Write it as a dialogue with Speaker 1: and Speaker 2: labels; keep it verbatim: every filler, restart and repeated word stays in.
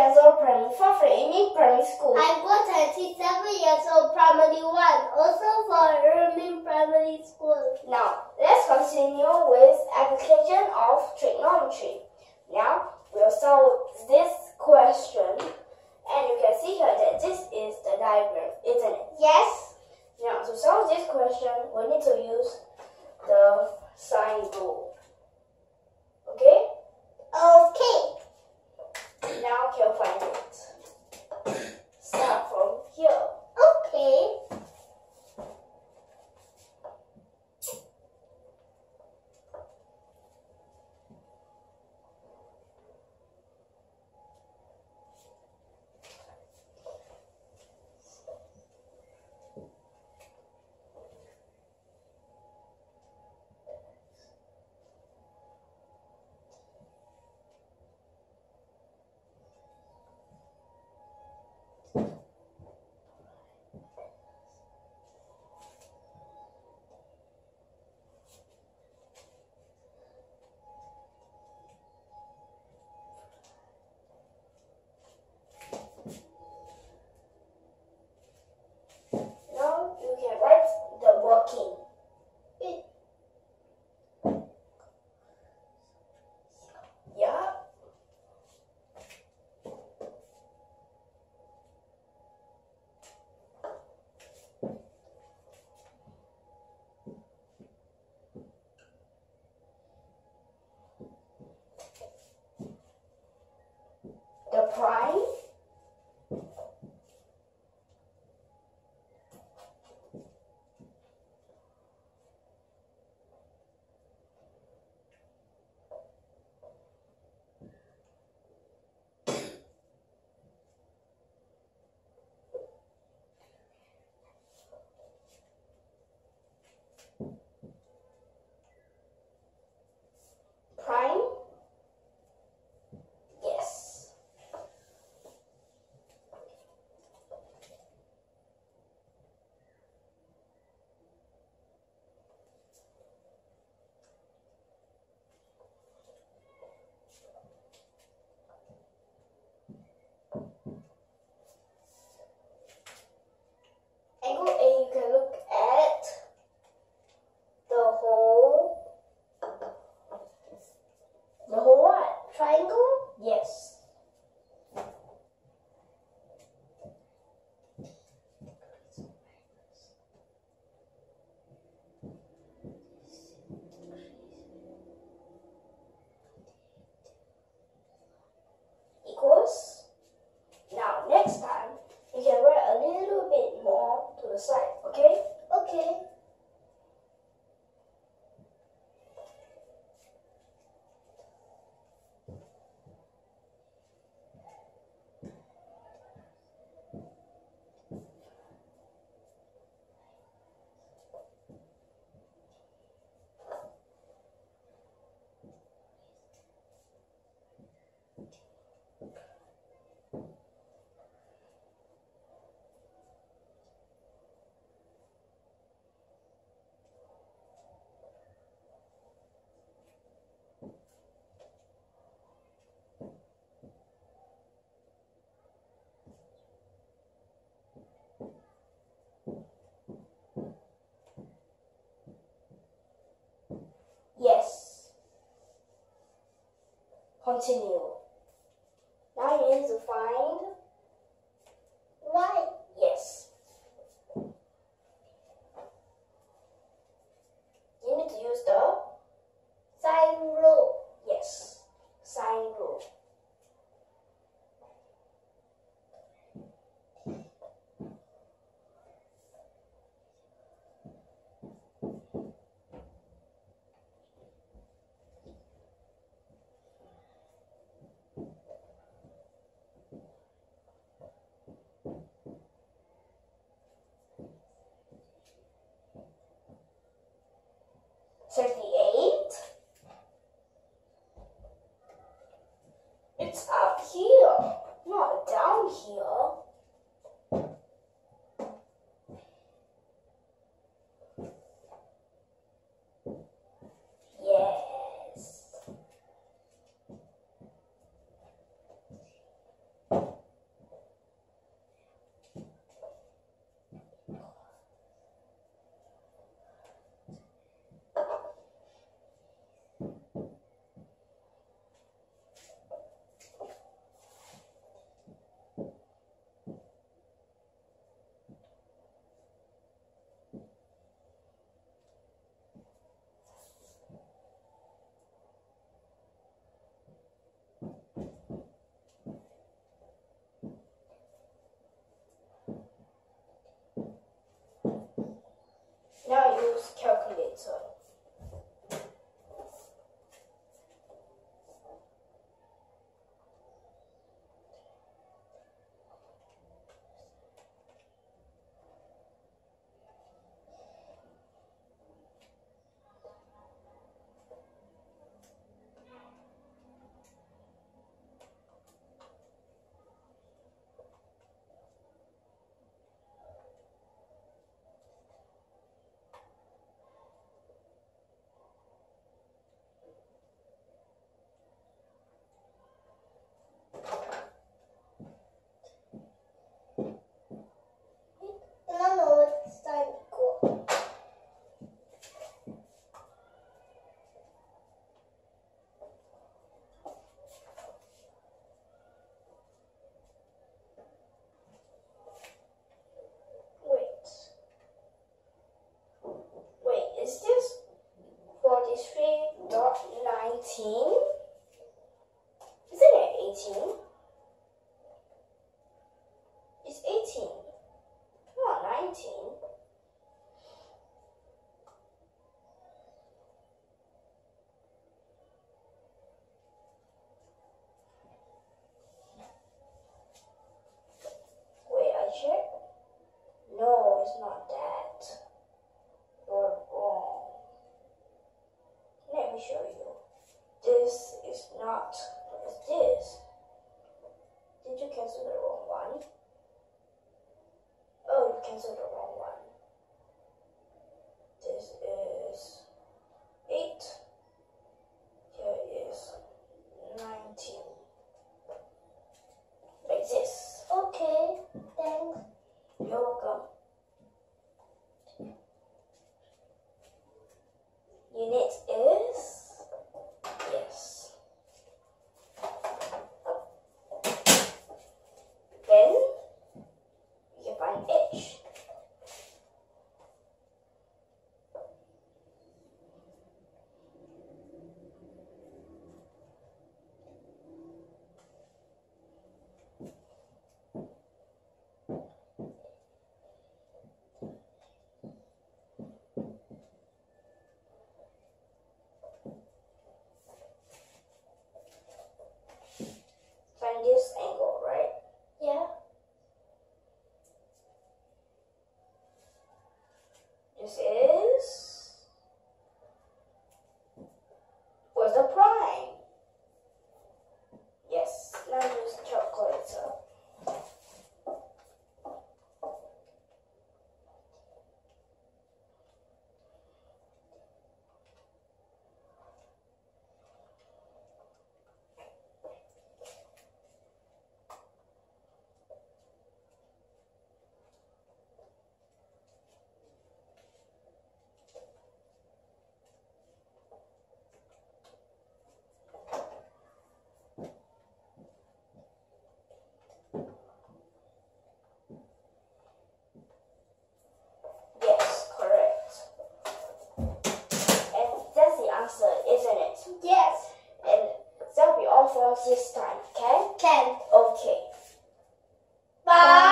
Speaker 1: years old, primary four for Amy Primary School.
Speaker 2: I'm thirty-seven years old, primary one, also for Irving Primary School.
Speaker 1: Now, let's continue with application of trigonometry. Now, we'll solve this question, and you can see here that this is the diagram, isn't it?
Speaker 2: Yes.
Speaker 1: Now, to solve this question, we need to use the sine rule. Okay?
Speaker 2: Okay.
Speaker 1: Now, you can find it. Start from here.
Speaker 2: Okay.
Speaker 1: Now, you can write the working. Yeah. The prime. Prime. Yes. Angle A, you can look at the whole, the whole what?
Speaker 2: Triangle?
Speaker 1: Yes. Equals. Now, next time, you can write a little bit more to the side, okay?
Speaker 2: Okay.
Speaker 1: Yes. Continue. Now you need to find
Speaker 2: Why?
Speaker 1: yes. You need to use the
Speaker 2: Sine rule.
Speaker 1: yes, sine rule. This is where's the prime? Yes, now use calculator. Isn't it?
Speaker 2: Yes.
Speaker 1: And that'll be all for us this time, okay?
Speaker 2: Can.
Speaker 1: Okay.
Speaker 2: Bye.